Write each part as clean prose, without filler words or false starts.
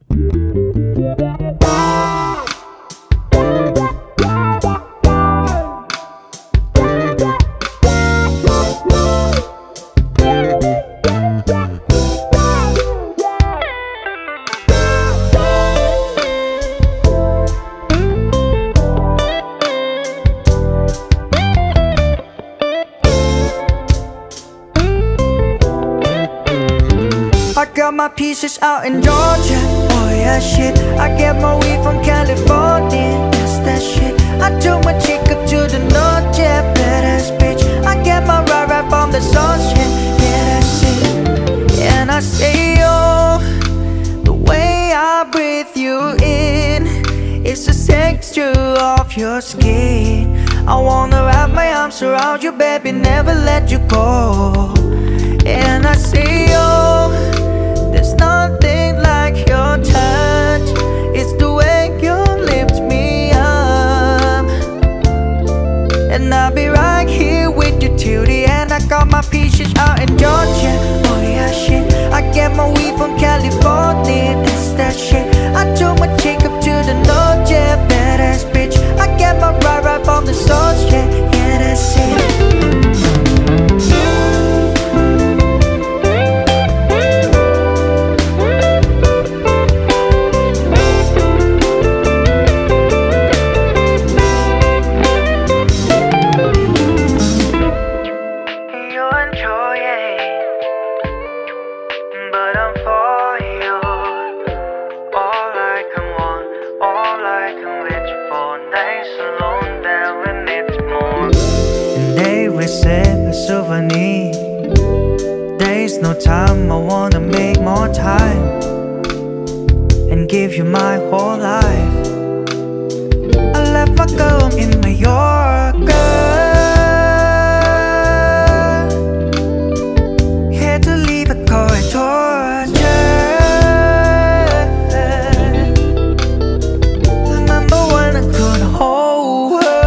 I got my pieces out in Georgia, oh yeah shit. I get my weed from California, that's that shit. I took my chick up to the north, yeah, badass bitch. I get my ride right from the source, yeah, that's it. And I say, oh, the way I breathe you in is the texture of your skin. I wanna wrap my arms around you, baby, never let you go. And I say, oh, there's nothing like your touch. It's the way you lift me up. And I'll be right here with you till the end. I got my peaches out in Georgia, oh yeah shit. I get my weed from California, that's that shit. I took my chick up to the north, yeah, badass bitch. I get my ride right from the source, yeah, yeah, that's it. Receive a souvenir. There's no time, I wanna make more time and give you my whole life. I left my girl in Mallorca, had to leave a car in Georgia. Remember when I couldn't hold her,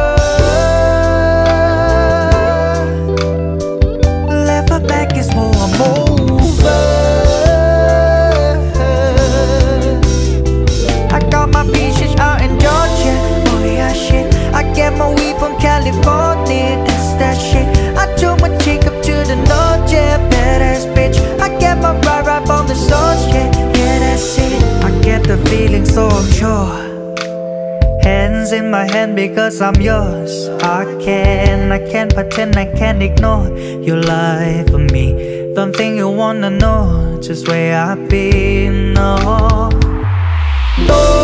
back is more I'm over. I got my peaches out in Georgia, oh yeah shit. I get my weed from California, that's that shit. I took my chick up to the north, yeah, badass bitch. I get my ride right from the source, yeah, yeah, that's it. I get the feeling so I'm sure. Hands in my hand because I'm yours. I can't pretend, I can't ignore your life for me. Don't think you wanna know just where I've been, no.